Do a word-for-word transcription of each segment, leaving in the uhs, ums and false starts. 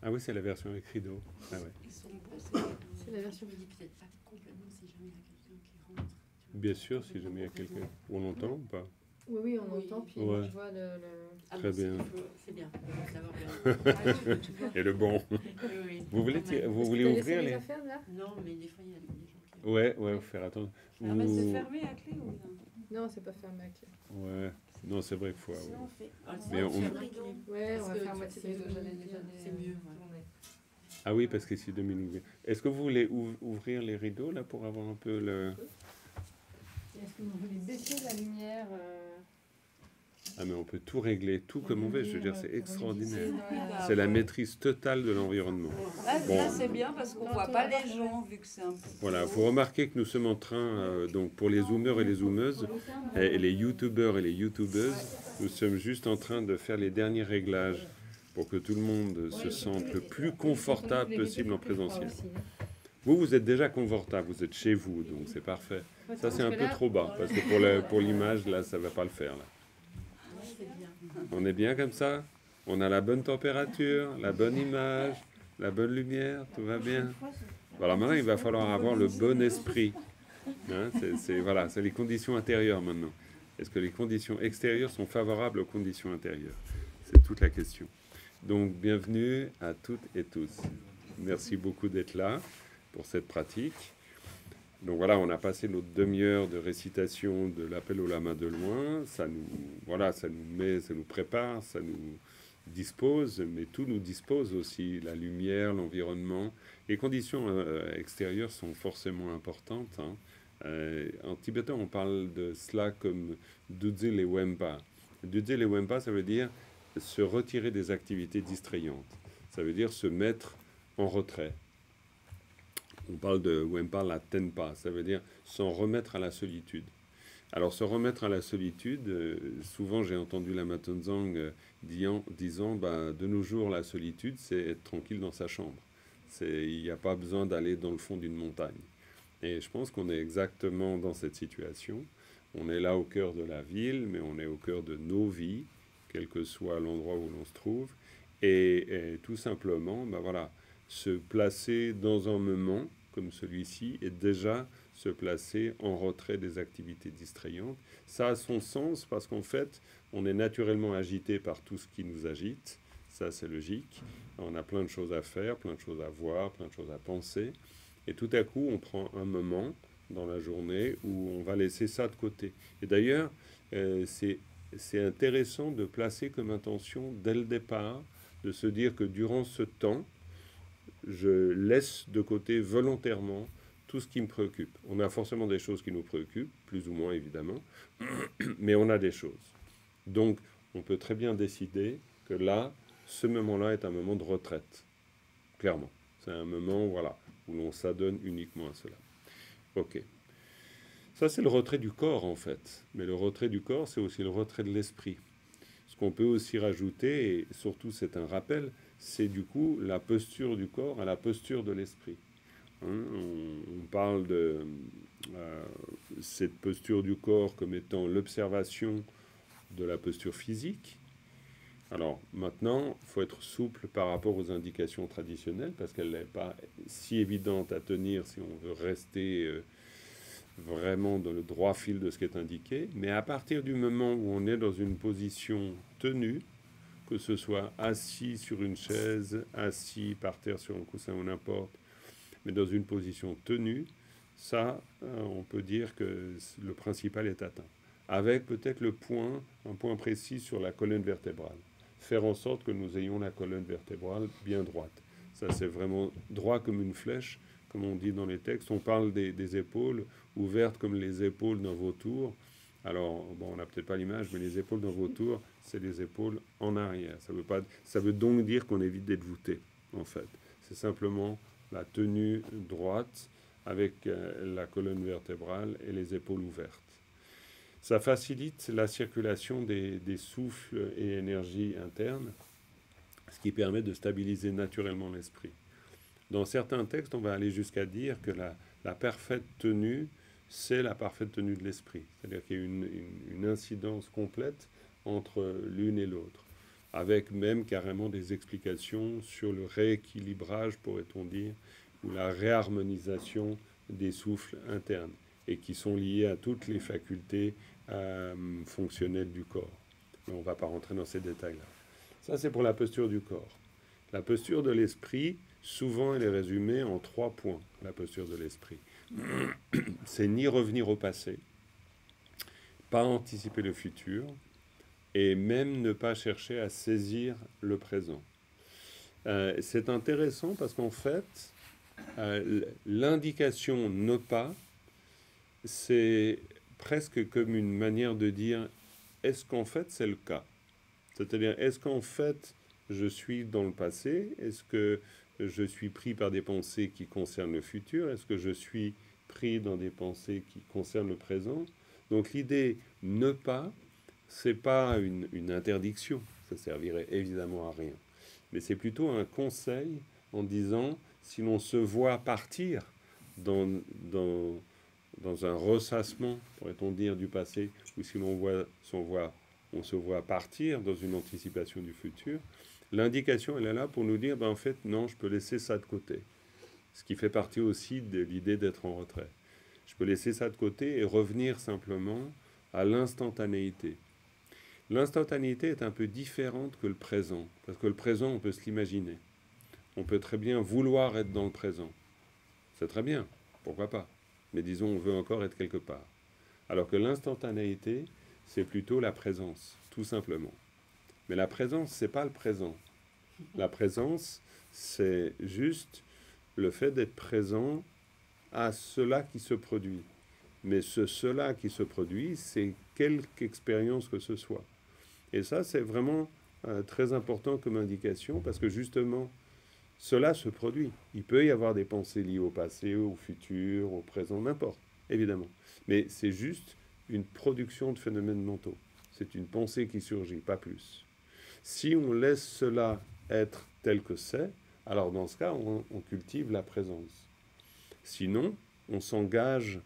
Ah oui, c'est la version avec rideau. Ah ouais. Ils sont beaux, c'est C'est la version. Je me dis peut-être pas complètement si jamais il y a quelqu'un qui rentre. Tu vois, Bien sûr, si complètement, jamais il y a quelqu'un. complètement. On entend ou pas? Oui, oui, on Oui. entend, puis Ouais. je vois le... le- Ah, Très bon, c'est- bien. il faut- C'est bien, il faut savoir bien. Ah, tu- tu vois. Et le bon. Oui, oui, Vous voulez, quand même. vous Est-ce que voulez t'as laissé ouvrir les les... affaires, là? Non, mais des fois, il y a des gens qui... Ouais, ouais, faut faire attention. Ah, mais c'est Ou- fermé à clé ou non? Non, c'est pas fermé à clé. Ouais, non, c'est vrai qu'il faut... Sinon, ouais. on fait. Ah, Mais on on- fait un rideau. Ouais, Parce on va que faire tu- moitié c'est de rideau, mieux, j'allais déjà les, c'est euh, mieux, ouais. tourner. Ah oui, parce qu'ici, Dominique... Est-ce que vous voulez ouv- ouvrir les rideaux, là, pour avoir un peu le... Est-ce que vous voulez baisser la lumière euh, Ah, mais on peut tout régler, tout la comme on veut, je veux dire, lumière, c'est pour extraordinaire. glisser dans la- C'est la maîtrise totale de l'environnement. Là, Bon. là, c'est bien parce qu'on Non, voit toi, pas là, les c'est gens vu que c'est un peu. Voilà, vous remarquez que nous sommes en train, euh, donc pour les zoomers et les zoomeuses, et, et les youtubeurs et les youtubeuses, nous sommes juste en train de faire les derniers réglages pour que tout le monde se sente le plus confortable possible en présentiel. Vous, vous êtes déjà confortable, vous êtes chez vous, donc c'est parfait. Ça, c'est un peu trop bas, parce que pour la- pour l'image, là, ça va pas le faire. Là. C'est bien. On est bien comme ça? On a la bonne température, la bonne image, la bonne lumière, tout va bien? Voilà, maintenant, il va falloir avoir le bon esprit. Hein, c'est, c'est- voilà, c'est les conditions intérieures maintenant. Est-ce que les conditions extérieures sont favorables aux conditions intérieures? C'est toute la question. Donc, bienvenue à toutes et tous. Merci beaucoup d'être là pour cette pratique. Donc voilà, on a passé notre demi-heure de récitation de l'appel au lama de loin. Ça nous, voilà, ça nous met, ça nous prépare, ça nous dispose, mais tout nous dispose aussi. La lumière, l'environnement. Les conditions euh, extérieures sont forcément importantes. Hein. Euh, en tibétain, on parle de cela comme Dudze le Wempa. Dudze le Wempa, ça veut dire se retirer des activités distrayantes. Ça veut dire se mettre en retrait. On parle de Wempa la Tenpa, ça veut dire s'en remettre à la solitude. Alors, se remettre à la solitude, euh, souvent j'ai entendu Lama Tenzang euh, disant, disant bah, de nos jours, la solitude, c'est être tranquille dans sa chambre. C'est, il n'y a pas besoin d'aller dans le fond d'une montagne. Et je pense qu'on est exactement dans cette situation. On est là au cœur de la ville, mais on est au cœur de nos vies, quel que soit l'endroit où l'on se trouve. Et, et tout simplement, bah voilà, se placer dans un moment comme celui-ci et déjà se placer en retrait des activités distrayantes. Ça a son sens parce qu'en fait, on est naturellement agité par tout ce qui nous agite. Ça, c'est logique. On a plein de choses à faire, plein de choses à voir, plein de choses à penser. Et tout à coup, on prend un moment dans la journée où on va laisser ça de côté. Et d'ailleurs, euh, c'est, c'est intéressant de placer comme intention dès le départ, de se dire que durant ce temps, je laisse de côté volontairement tout ce qui me préoccupe. On a forcément des choses qui nous préoccupent, plus ou moins évidemment, mais on a des choses. Donc, on peut très bien décider que là, ce moment-là est un moment de retraite. Clairement. C'est un moment, voilà, où l'on s'adonne uniquement à cela. Ok. Ça, c'est le retrait du corps, en fait. Mais le retrait du corps, c'est aussi le retrait de l'esprit. Ce qu'on peut aussi rajouter, et surtout c'est un rappel, c'est du coup la posture du corps à la posture de l'esprit. Hein, on, on parle de euh, cette posture du corps comme étant l'observation de la posture physique. Alors maintenant, il faut être souple par rapport aux indications traditionnelles parce qu'elle n'est pas si évidente à tenir si on veut rester euh, vraiment dans le droit fil de ce qui est indiqué. Mais à partir du moment où on est dans une position tenue, que ce soit assis sur une chaise, assis par terre sur un coussin ou n'importe, mais dans une position tenue, ça, on peut dire que le principal est atteint. Avec peut-être le point, un point précis sur la colonne vertébrale. Faire en sorte que nous ayons la colonne vertébrale bien droite. Ça, c'est vraiment droit comme une flèche, comme on dit dans les textes. On parle des, des épaules ouvertes comme les épaules d'un vautour. Alors, bon, on n'a peut-être pas l'image, mais les épaules d'un vautour, c'est les épaules en arrière. Ça veut pas, ça veut donc dire qu'on évite d'être voûté, en fait. C'est simplement la tenue droite avec euh, la colonne vertébrale et les épaules ouvertes. Ça facilite la circulation des, des souffles et énergies internes, ce qui permet de stabiliser naturellement l'esprit. Dans certains textes, on va aller jusqu'à dire que la, la parfaite tenue, c'est la parfaite tenue de l'esprit. C'est-à-dire qu'il y a une, une, une incidence complète entre l'une et l'autre. avec même carrément des explications sur le rééquilibrage, pourrait-on dire, ou la réharmonisation des souffles internes, et qui sont liés à toutes les facultés euh, fonctionnelles du corps. Mais on ne va pas rentrer dans ces détails-là. Ça, c'est pour la posture du corps. La posture de l'esprit, souvent, elle est résumée en trois points, la posture de l'esprit. C'est ni revenir au passé, pas anticiper le futur, et même ne pas chercher à saisir le présent. Euh, c'est intéressant parce qu'en fait, euh, l'indication ne pas, c'est presque comme une manière de dire, est-ce qu'en fait c'est le cas? C'est-à-dire, est-ce qu'en fait je suis dans le passé? Est-ce que je suis pris par des pensées qui concernent le futur? Est-ce que je suis pris dans des pensées qui concernent le présent? Donc l'idée ne pas, c'est pas une, une interdiction, ça servirait évidemment à rien, mais c'est plutôt un conseil en disant, si l'on se voit partir dans, dans, dans un ressassement, pourrait-on dire, du passé, ou si l'on voit, si on voit, on se voit partir dans une anticipation du futur, l'indication, elle est là pour nous dire, ben, en fait, non, je peux laisser ça de côté. Ce qui fait partie aussi de l'idée d'être en retrait. Je peux laisser ça de côté et revenir simplement à l'instantanéité. L'instantanéité est un peu différente que le présent, parce que le présent, on peut se l'imaginer. On peut très bien vouloir être dans le présent. C'est très bien, pourquoi pas. Mais disons, on veut encore être quelque part. Alors que l'instantanéité, c'est plutôt la présence, tout simplement. Mais la présence, c'est pas le présent. La présence, c'est juste le fait d'être présent à cela qui se produit. Mais ce cela qui se produit, c'est quelque expérience que ce soit. Et ça, c'est vraiment euh, très important comme indication, parce que justement, cela se produit. Il peut y avoir des pensées liées au passé, au futur, au présent, n'importe, évidemment. Mais c'est juste une production de phénomènes mentaux. C'est une pensée qui surgit, pas plus. Si on laisse cela être tel que c'est, alors dans ce cas, on, on cultive la présence. Sinon, on s'engage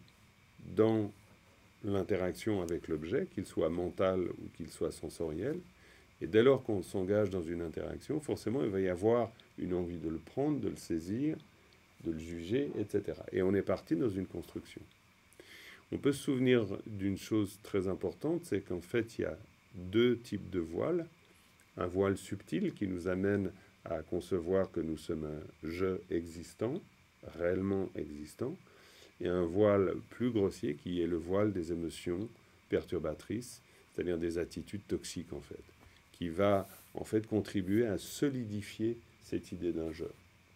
dans l'interaction avec l'objet, qu'il soit mental ou qu'il soit sensoriel. Et dès lors qu'on s'engage dans une interaction, forcément, il va y avoir une envie de le prendre, de le saisir, de le juger, et cetera. Et on est parti dans une construction. On peut se souvenir d'une chose très importante, c'est qu'en fait, il y a deux types de voiles. Un voile subtil qui nous amène à concevoir que nous sommes un je existant, réellement existant, et un voile plus grossier qui est le voile des émotions perturbatrices, c'est-à-dire des attitudes toxiques en fait, qui va en fait contribuer à solidifier cette idée d'un je.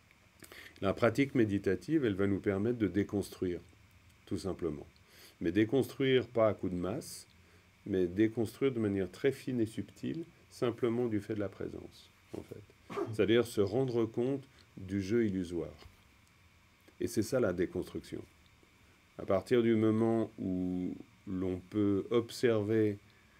La pratique méditative, elle va nous permettre de déconstruire, tout simplement. Mais déconstruire pas à coup de masse, mais déconstruire de manière très fine et subtile, simplement du fait de la présence, en fait. C'est-à-dire se rendre compte du jeu illusoire. Et c'est ça la déconstruction. À partir du moment où l'on peut observer,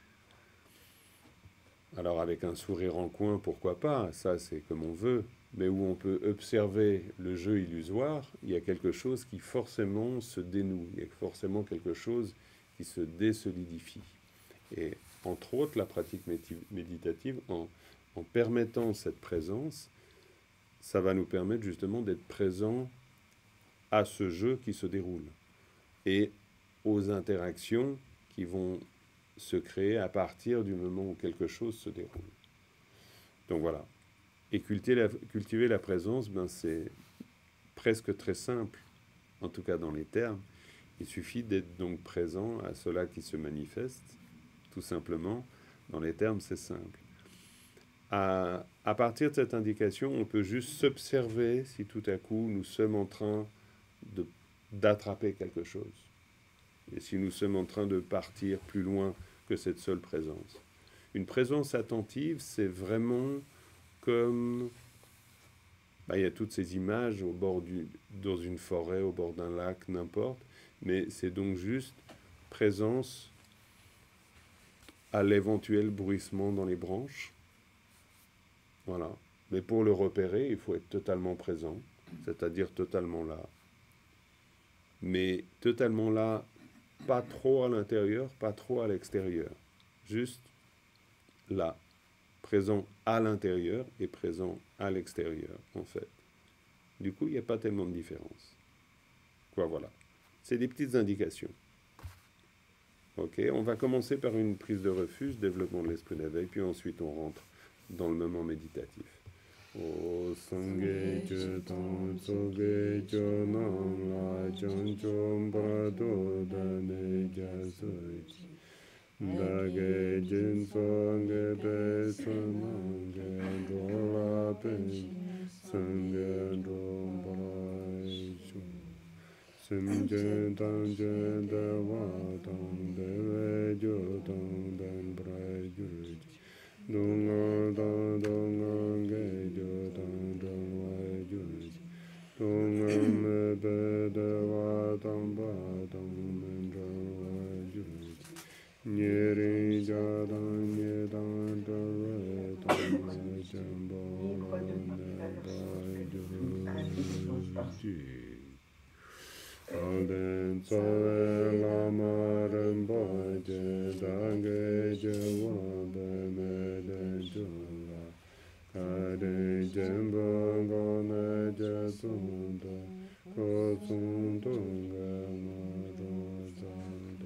alors avec un sourire en coin, pourquoi pas, ça c'est comme on veut, mais où on peut observer le jeu illusoire, il y a quelque chose qui forcément se dénoue, il y a forcément quelque chose qui se désolidifie. Et entre autres, la pratique méditative, en, en permettant cette présence, ça va nous permettre justement d'être présents à ce jeu qui se déroule et aux interactions qui vont se créer à partir du moment où quelque chose se déroule. Donc voilà. Et cultiver la, cultiver la présence, ben c'est presque très simple, en tout cas dans les termes. Il suffit d'être donc présent à cela qui se manifeste, tout simplement. Dans les termes, c'est simple. À, à partir de cette indication, on peut juste s'observer si tout à coup nous sommes en train de, d'attraper quelque chose. Et si nous sommes en train de partir plus loin que cette seule présence. Une présence attentive, c'est vraiment comme... Ben, il y a toutes ces images au bord du, dans une forêt, au bord d'un lac, n'importe. Mais c'est donc juste présence à l'éventuel bruissement dans les branches. Voilà. Mais pour le repérer, il faut être totalement présent, c'est-à-dire totalement là. Mais totalement là, pas trop à l'intérieur, pas trop à l'extérieur. Juste là. présent à l'intérieur et présent à l'extérieur, en fait. Du coup, il n'y a pas tellement de différence. Quoi, voilà. C'est des petites indications. Ok, on va commencer par une prise de refuge, développement de l'esprit d'éveil, puis ensuite on rentre dans le moment méditatif. O sangye je tang soge jo nam la jong chom brado dane jasuji dage jin songe pe sanange dola pen sange dom brai shum sim je tang je de wa tang de we jo tang den brai juji Dung dang dang ge jo dang dang wai ju ji dung me be de wa dang ba dang men dang wai ju ji nye ri ja dang nye dang da re dang wai jan bo la ne bai ju ji Alden tsawe lama rinpo je dange je wabbe me den chula kare jembo gone je sunda ko sundunga ma ro zandu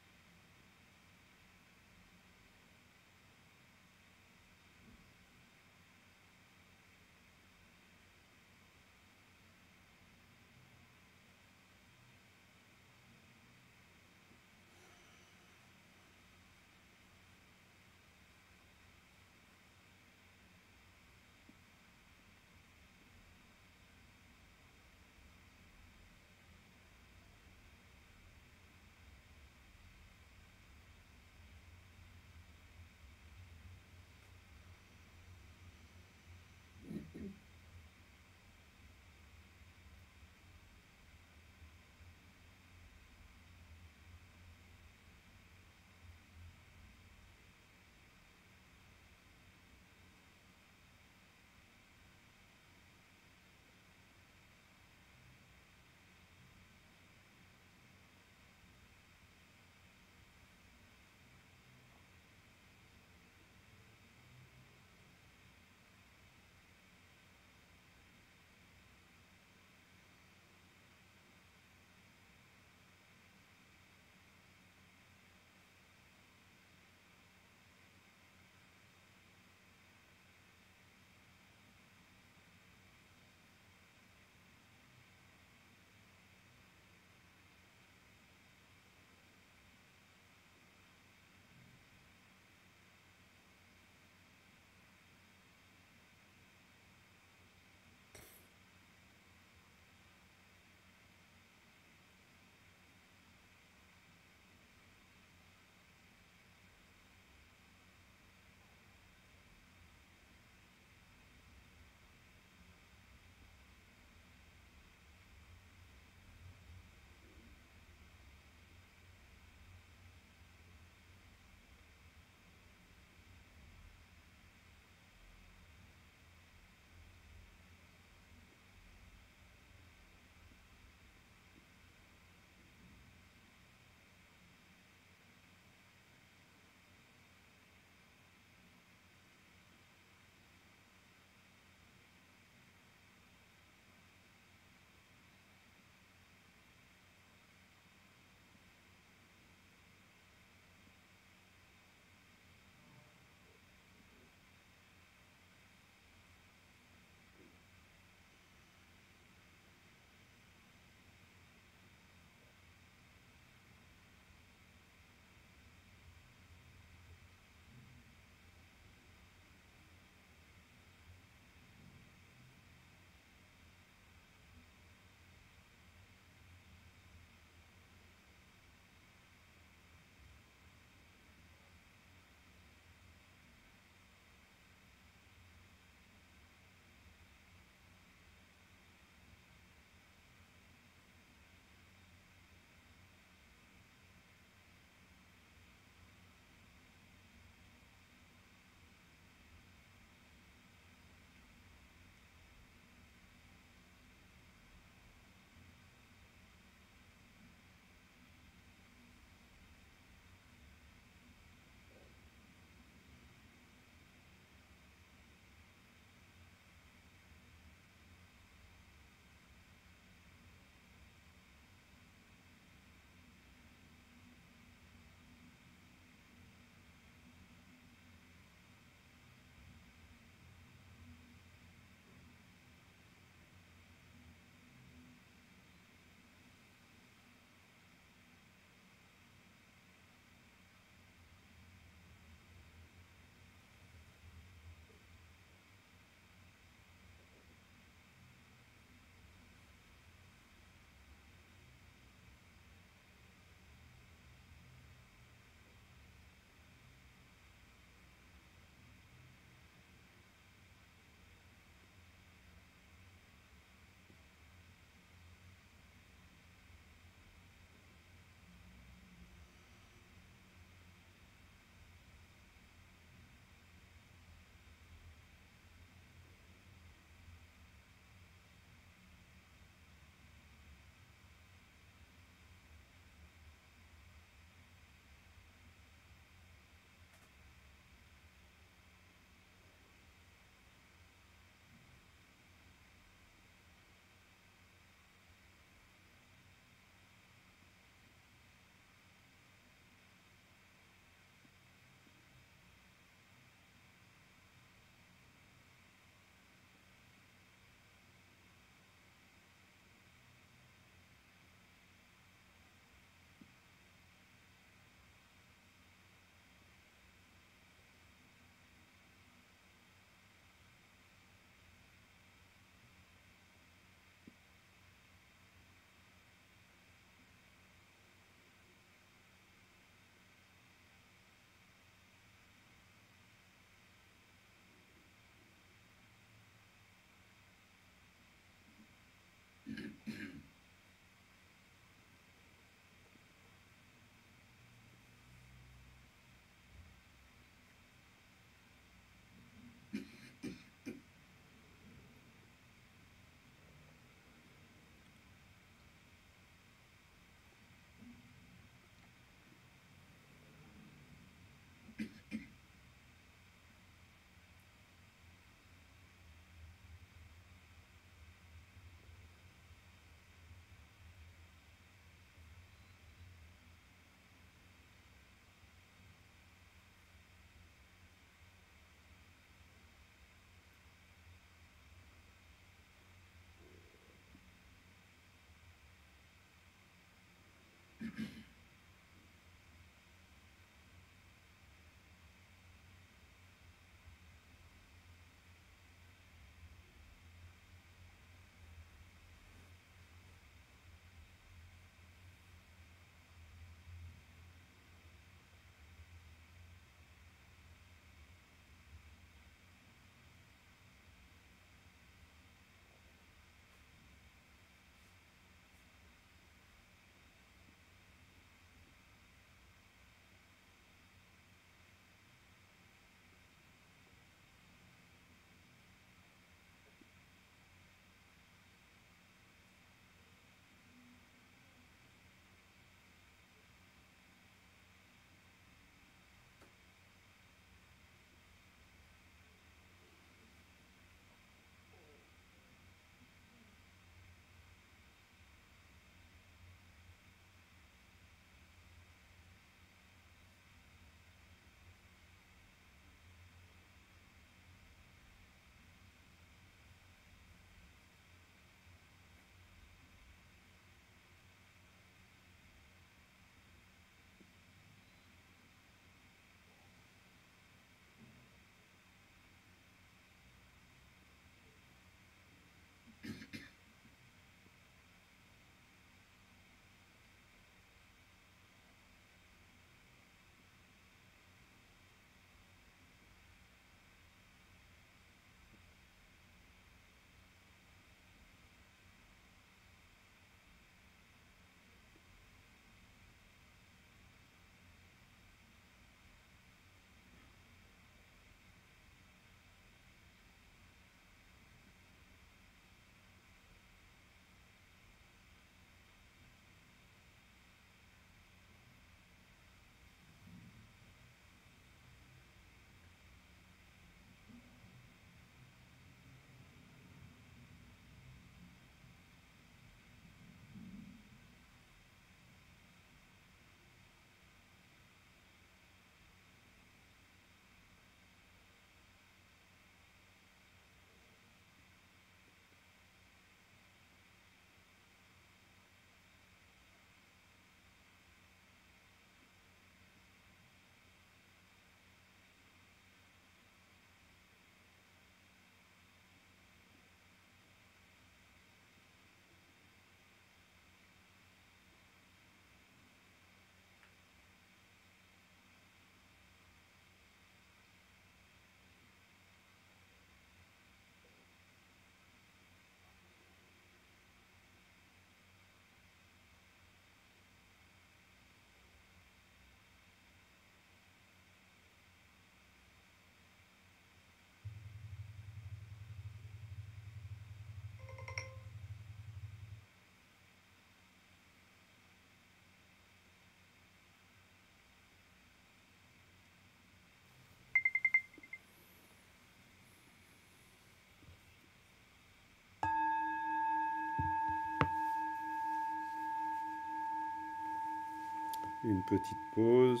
une petite pause.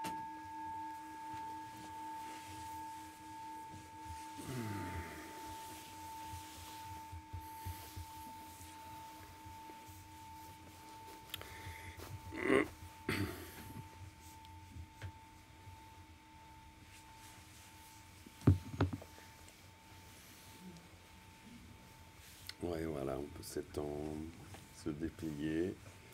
Ouais, voilà, on peut s'étendre, se déplier.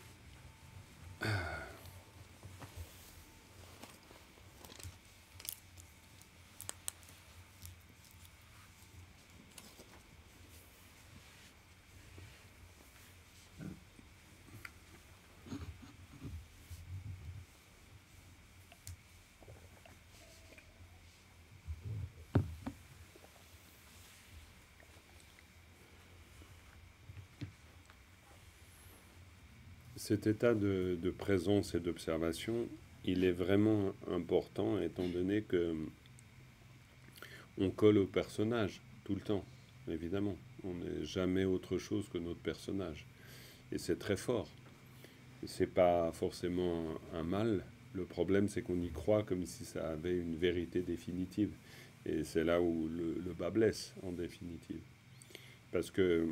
Cet état de, de présence et d'observation, il est vraiment important étant donné que on colle au personnage tout le temps, évidemment. On n'est jamais autre chose que notre personnage. Et c'est très fort. C'est pas forcément un mal. Le problème, c'est qu'on y croit comme si ça avait une vérité définitive. Et c'est là où le, le bas blesse, en définitive. Parce que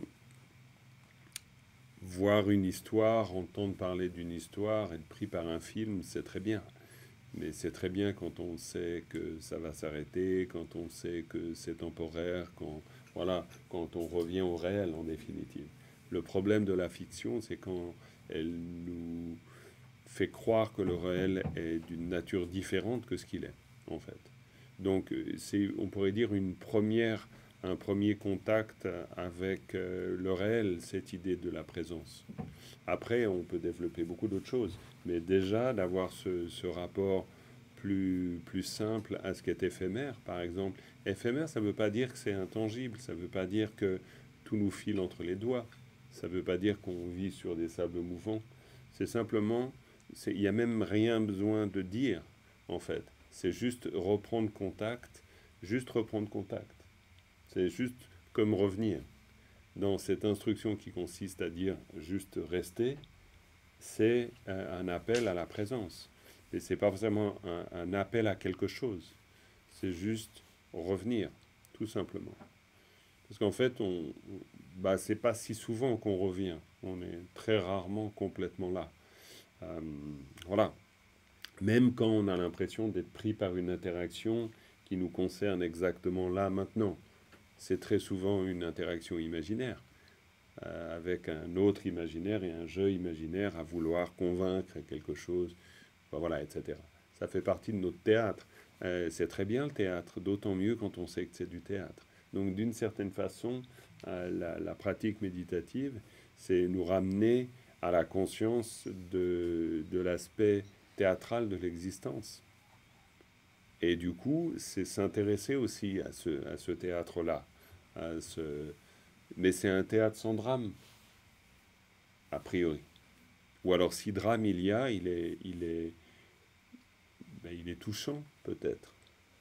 voir une histoire, entendre parler d'une histoire, être pris par un film, c'est très bien. Mais c'est très bien quand on sait que ça va s'arrêter, quand on sait que c'est temporaire, quand, voilà, quand on revient au réel, en définitive. Le problème de la fiction, c'est quand elle nous fait croire que le réel est d'une nature différente que ce qu'il est, en fait. Donc, c'est, on pourrait dire, une première, un premier contact avec euh, le réel, cette idée de la présence. Après, on peut développer beaucoup d'autres choses, mais déjà d'avoir ce, ce rapport plus, plus simple à ce qui est éphémère, par exemple. Éphémère, ça ne veut pas dire que c'est intangible, ça ne veut pas dire que tout nous file entre les doigts, ça ne veut pas dire qu'on vit sur des sables mouvants. C'est simplement, il n'y a même rien besoin de dire, en fait. C'est juste reprendre contact, juste reprendre contact. C'est juste comme revenir. Dans cette instruction qui consiste à dire juste rester, c'est un appel à la présence. Et ce n'est pas forcément un, un appel à quelque chose. C'est juste revenir, tout simplement. Parce qu'en fait, on, bah, ce n'est pas si souvent qu'on revient. On est très rarement complètement là. Euh, voilà. Même quand on a l'impression d'être pris par une interaction qui nous concerne exactement là, maintenant. C'est très souvent une interaction imaginaire, euh, avec un autre imaginaire et un jeu imaginaire à vouloir convaincre quelque chose, ben voilà, et cetera. Ça fait partie de notre théâtre. Euh, c'est très bien le théâtre, d'autant mieux quand on sait que c'est du théâtre. Donc d'une certaine façon, euh, la, la pratique méditative, c'est nous ramener à la conscience de, de l'aspect théâtral de l'existence. Et du coup, c'est s'intéresser aussi à ce, à ce théâtre-là. À ce... Mais c'est un théâtre sans drame, a priori. Ou alors, si drame il y a, il est, il est, ben, il est touchant, peut-être.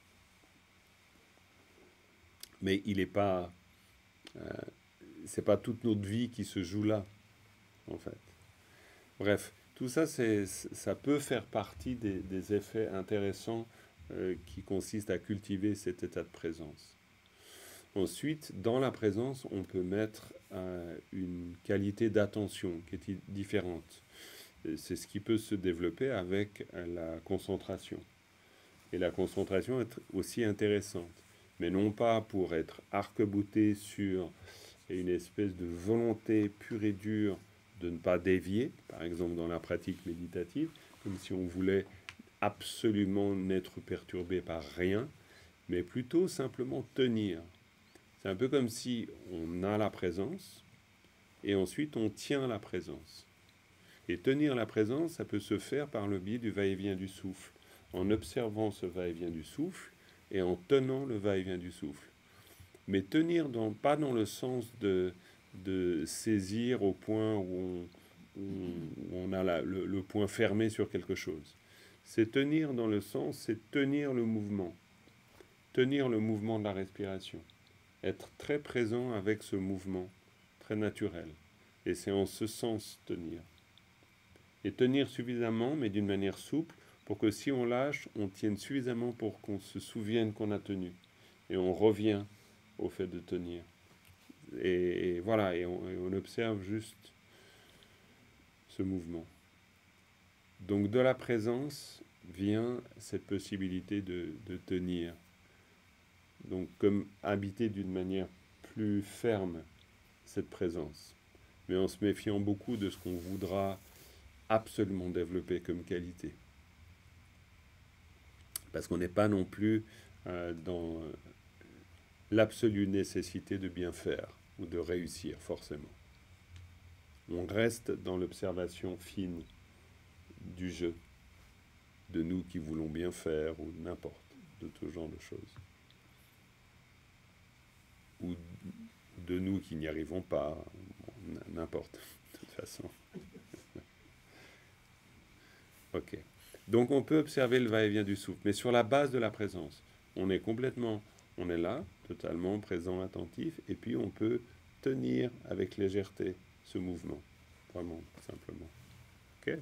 Mais il n'est pas... Euh, c'est pas toute notre vie qui se joue là, en fait. Bref, tout ça, c'est, ça peut faire partie des, des effets intéressants euh, qui consistent à cultiver cet état de présence. Ensuite, dans la présence, on peut mettre euh, une qualité d'attention qui est différente. C'est ce qui peut se développer avec la concentration. Et la concentration est aussi intéressante, mais non pas pour être arc-bouté sur une espèce de volonté pure et dure de ne pas dévier, par exemple dans la pratique méditative, comme si on voulait absolument n'être perturbé par rien, mais plutôt simplement tenir. C'est un peu comme si on a la présence et ensuite on tient la présence. Et tenir la présence, ça peut se faire par le biais du va-et-vient du souffle, en observant ce va-et-vient du souffle et en tenant le va-et-vient du souffle. Mais tenir dans, pas dans le sens de, de saisir au point où on, où on a la, le, le point fermé sur quelque chose. C'est tenir dans le sens, c'est tenir le mouvement, tenir le mouvement de la respiration. Être très présent avec ce mouvement, très naturel. Et c'est en ce sens tenir. Et tenir suffisamment, mais d'une manière souple, pour que si on lâche, on tienne suffisamment pour qu'on se souvienne qu'on a tenu. Et on revient au fait de tenir. Et, et voilà, et on, et on observe juste ce mouvement. Donc de la présence vient cette possibilité de, de tenir. Donc comme habiter d'une manière plus ferme cette présence, mais en se méfiant beaucoup de ce qu'on voudra absolument développer comme qualité. Parce qu'on n'est pas non plus euh, dans l'absolue nécessité de bien faire ou de réussir forcément. On reste dans l'observation fine du jeu, de nous qui voulons bien faire ou n'importe, de tout genre de choses. Ou de nous qui n'y arrivons pas, bon, n'importe, de toute façon. Ok. Donc on peut observer le va-et-vient du souffle, mais sur la base de la présence. On est complètement, on est là, totalement présent, attentif, et puis on peut tenir avec légèreté ce mouvement, vraiment, simplement. Ok.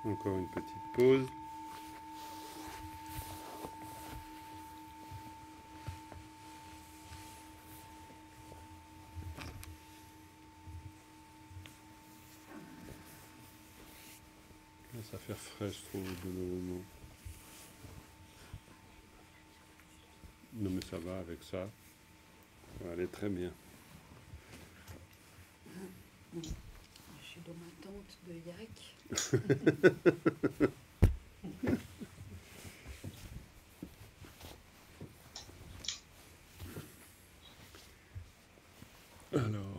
Encore une petite pause. Ça fait frais, je trouve, de nouveau mot. Non, mais ça va avec ça. Ça va aller très bien. Je suis dans ma tente de yak. Alors.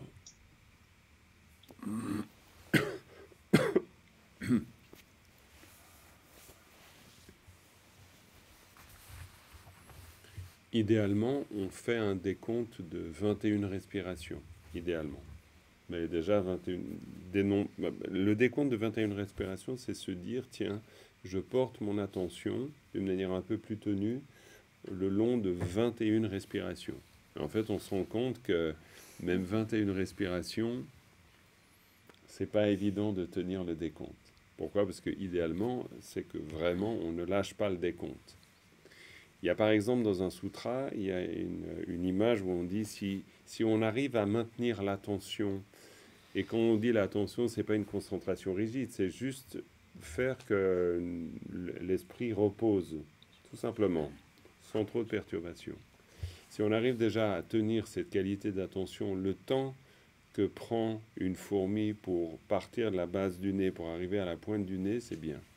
Idéalement, on fait un décompte de vingt et une respirations, idéalement. Mais déjà, vingt et un, des noms, le décompte de vingt et une respirations, c'est se dire, tiens, je porte mon attention d'une manière un peu plus tenue le long de vingt et une respirations. En fait, on se rend compte que même vingt et une respirations, c'est pas évident de tenir le décompte. Pourquoi? Parce que idéalement, c'est que vraiment, on ne lâche pas le décompte. Il y a par exemple dans un sutra, il y a une, une image où on dit si, si on arrive à maintenir l'attention, et quand on dit l'attention, ce n'est pas une concentration rigide, c'est juste faire que l'esprit repose, tout simplement, sans trop de perturbations. Si on arrive déjà à tenir cette qualité d'attention, le temps que prend une fourmi pour partir de la base du nez, pour arriver à la pointe du nez, c'est bien.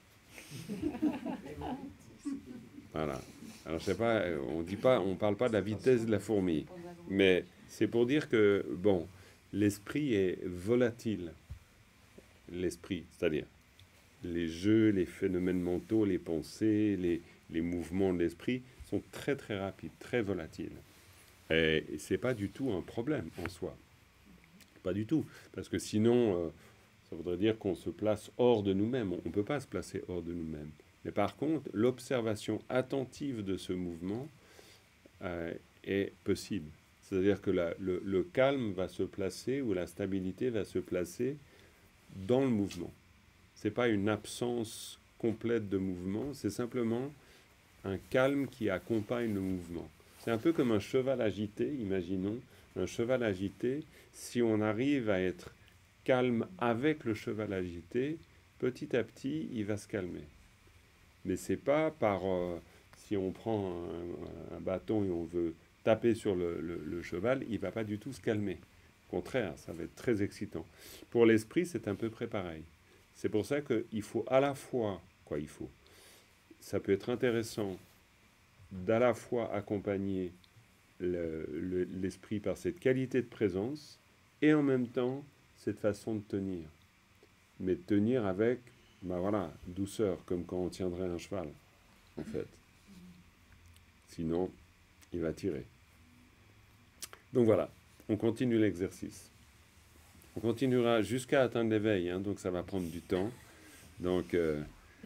Voilà. Alors, je sais pas, on dit pas, on parle pas de la vitesse de la fourmi, mais c'est pour dire que, bon, l'esprit est volatile. L'esprit, c'est-à-dire les jeux, les phénomènes mentaux, les pensées, les, les mouvements de l'esprit sont très très rapides, très volatiles. Et c'est pas du tout un problème en soi. Pas du tout. Parce que sinon, euh, ça voudrait dire qu'on se place hors de nous-mêmes. On ne peut pas se placer hors de nous-mêmes. Mais par contre, l'observation attentive de ce mouvement euh, est possible. C'est-à-dire que la, le, le calme va se placer ou la stabilité va se placer dans le mouvement. Ce n'est pas une absence complète de mouvement, c'est simplement un calme qui accompagne le mouvement. C'est un peu comme un cheval agité, imaginons, un cheval agité, si on arrive à être calme avec le cheval agité, petit à petit, il va se calmer. Mais c'est pas par... Euh, si on prend un, un bâton et on veut taper sur le, le, le cheval, il ne va pas du tout se calmer. Au contraire, ça va être très excitant. Pour l'esprit, c'est un peu près pareil. C'est pour ça qu'il faut à la fois... Quoi, il faut ça peut être intéressant d'à la fois accompagner le, le, l'esprit par cette qualité de présence et en même temps cette façon de tenir. Mais de tenir avec, ben voilà, douceur, comme quand on tiendrait un cheval, en fait. Sinon, il va tirer. Donc voilà, on continue l'exercice. On continuera jusqu'à atteindre l'éveil, hein, donc ça va prendre du temps. Donc, euh,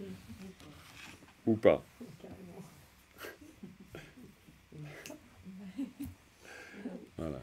ou pas. Voilà.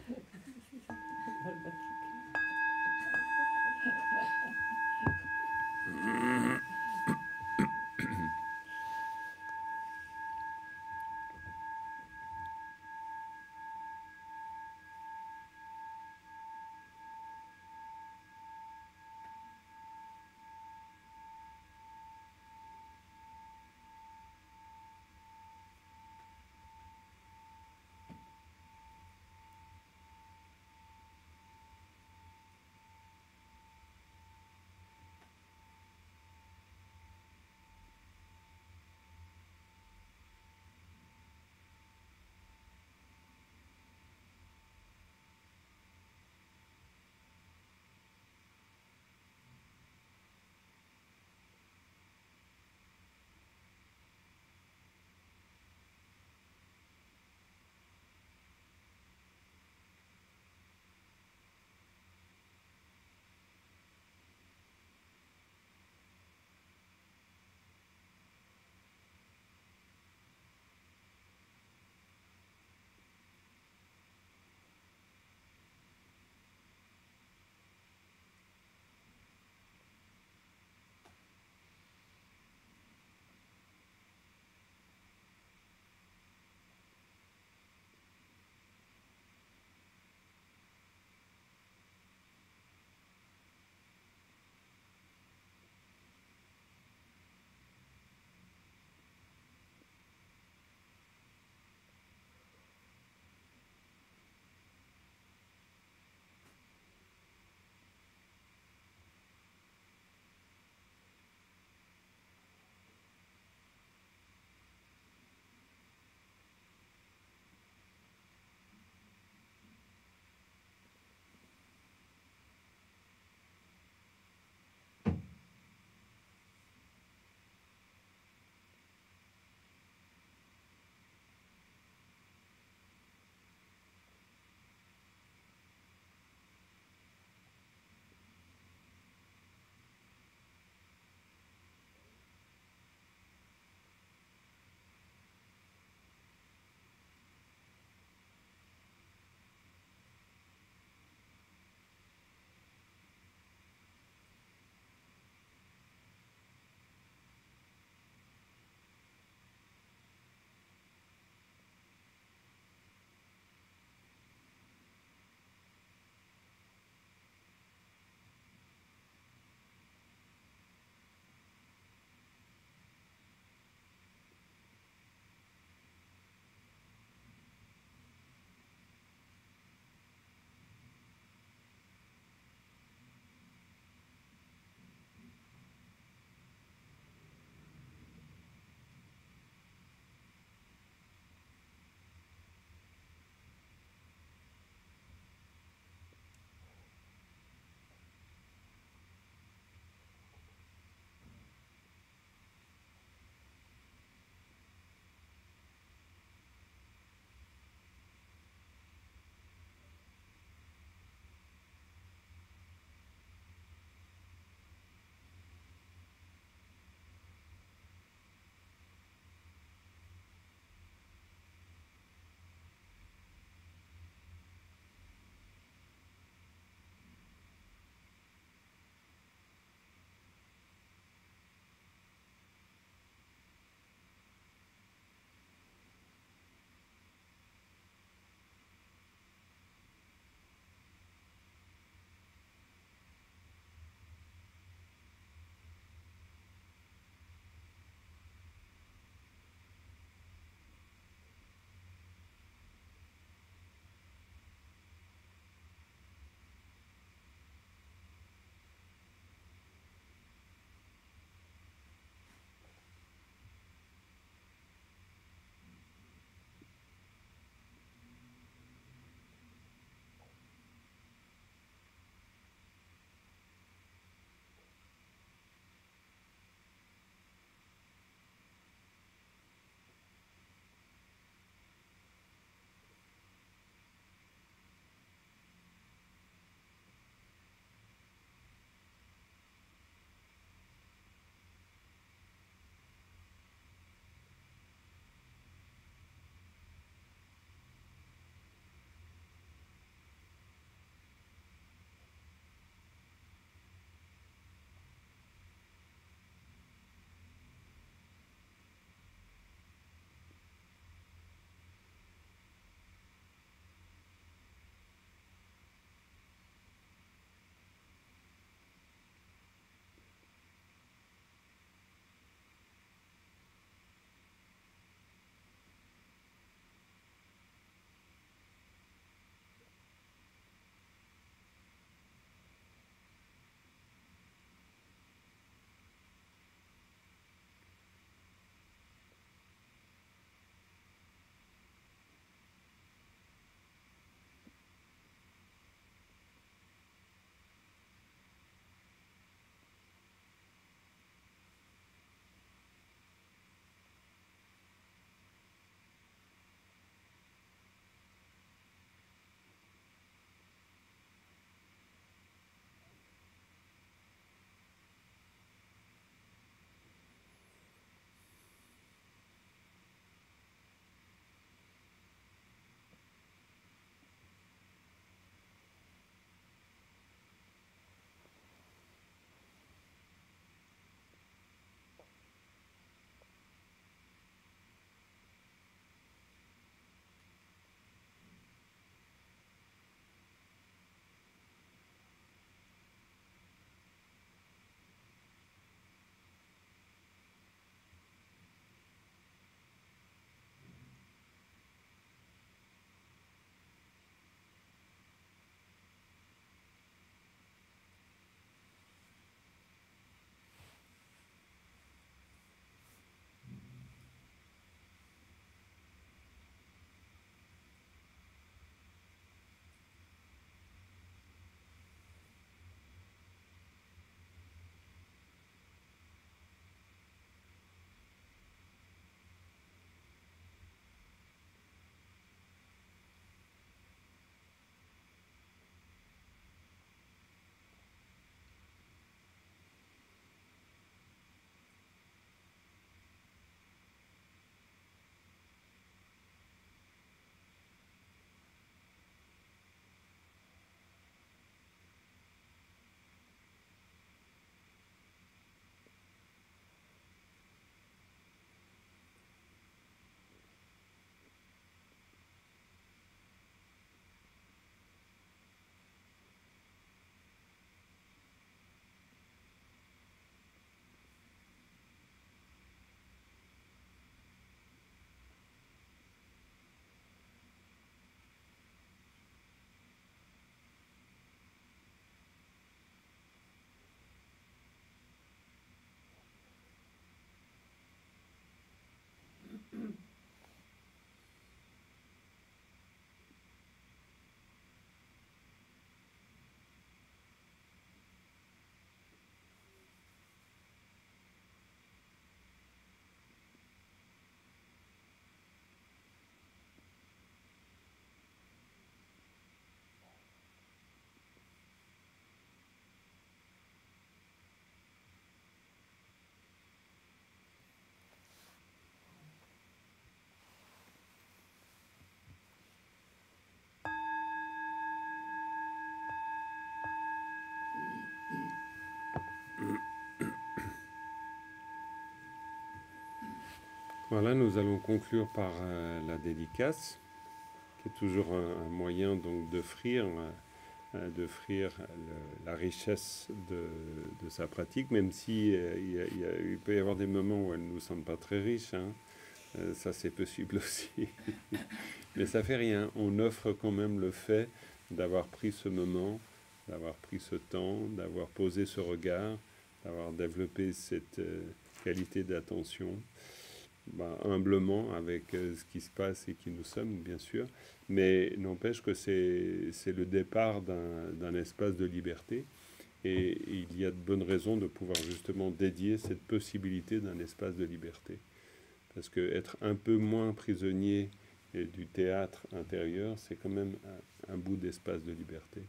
Voilà, nous allons conclure par euh, la dédicace, qui est toujours un, un moyen donc d'offrir, euh, d'offrir le- la richesse de, de sa pratique, même si euh, il, y a- il y a- il peut y avoir des moments où elle ne nous semble pas très riche, hein. Euh, ça c'est possible aussi. Mais ça fait rien, on offre quand même le fait d'avoir pris ce moment, d'avoir pris ce temps, d'avoir posé ce regard, d'avoir développé cette euh, qualité d'attention. Ben, humblement avec euh, ce qui se passe et qui nous sommes, bien sûr, mais n'empêche que c'est c'est le départ d'un d'un espace de liberté et il y a de bonnes raisons de pouvoir justement dédier cette possibilité d'un espace de liberté. Parce que être un peu moins prisonnier et du théâtre intérieur, c'est quand même un, un bout d'espace de liberté.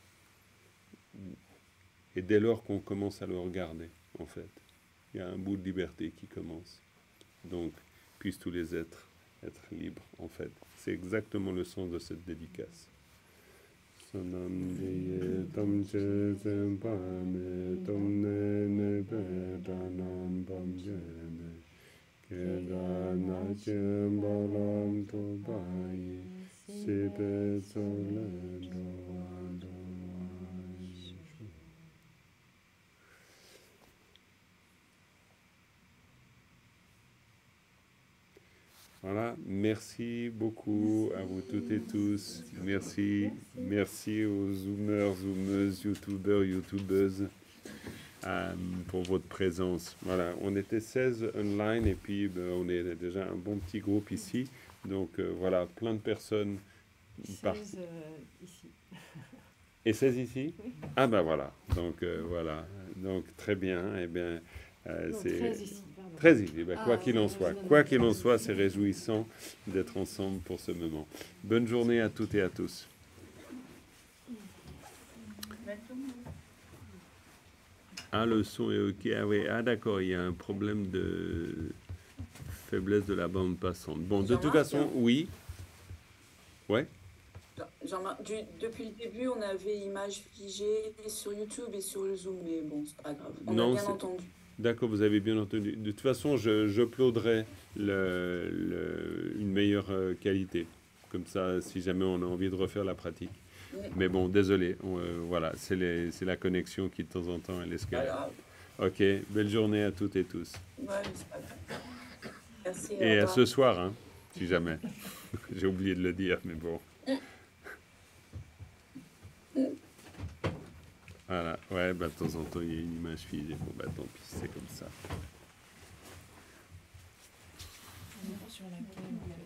Et dès lors qu'on commence à le regarder, en fait, il y a un bout de liberté qui commence. Donc, puissent tous les êtres être libres, en fait. C'est exactement le sens de cette dédicace. Sonam diye tam che sempane, tom ne ne pe tanam pam jene, keda na chem balam to bayi, si pe sole do do. Voilà, merci beaucoup à vous toutes et tous. Merci, merci aux zoomers, zoomeuses, youtubeurs, youtubeuses euh, pour votre présence. Voilà, on était seize online et puis ben, on est déjà un bon petit groupe ici. Donc euh, voilà, plein de personnes. Par... seize euh, ici. Et seize ici? Oui. Ah ben voilà, donc euh, voilà, donc très bien. Eh bien, euh, Non, c'est treize ici, pardon. très ici. Ben, quoi Ah, qu'il en oui, soit, non, non, quoi non. qu'il en soit, c'est réjouissant d'être ensemble pour ce moment. Bonne journée à toutes et à tous. Ah, le son est ok. Ah oui, ah d'accord, il y a un problème de faiblesse de la bande passante. Bon, de toute Jean-Marc, façon, oui. Ouais. Jean-Marc, du- depuis le début, on avait image figée sur YouTube et sur le Zoom, mais bon, c'est pas grave. On Non, a bien c'est- entendu. D'accord, vous avez bien entendu. De toute façon, je, j'uploaderai le, le- une meilleure euh, qualité. Comme ça, si jamais on a envie de refaire la pratique. Mais Mais bon, désolé. on, euh, voilà, c'est, les, c'est la connexion qui, de temps en temps, elle c'est pas escalade. grave. Ok, belle journée à toutes et tous. Ouais, mais c'est pas grave. Merci. au Et à revoir. ce soir, hein, si jamais. J'ai oublié de le dire, mais bon. Voilà, ouais, bah, de temps en temps, il y a une image figée. Bon, bah tant pis, c'est comme ça. Sur laquelle